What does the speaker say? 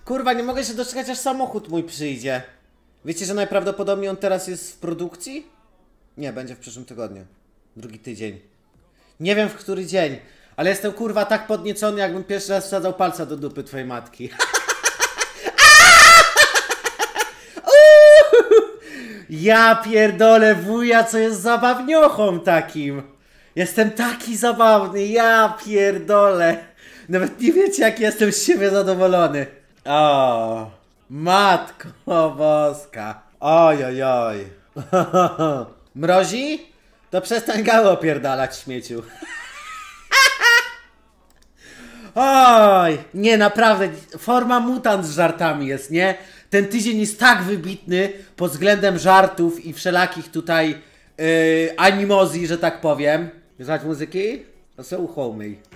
Kurwa, nie mogę się doczekać, aż samochód mój przyjdzie. Wiecie, że najprawdopodobniej on teraz jest w produkcji? Nie, będzie w przyszłym tygodniu. Drugi tydzień. Nie wiem w który dzień, ale jestem kurwa tak podniecony, jakbym pierwszy raz wsadzał palca do dupy twojej matki. Ja pierdolę wuja, co jest zabawniochą takim. Jestem taki zabawny, ja pierdolę. Nawet nie wiecie, jak jestem z siebie zadowolony. O, matko boska. Oj, oj, oj. Mrozi? To przestań gało opierdalać, śmieciu. Oj, nie, naprawdę, forma mutant z żartami jest, nie? Ten tydzień jest tak wybitny pod względem żartów i wszelakich tutaj animozji, że tak powiem. Słuchać muzyki? To sobie ucho umyj.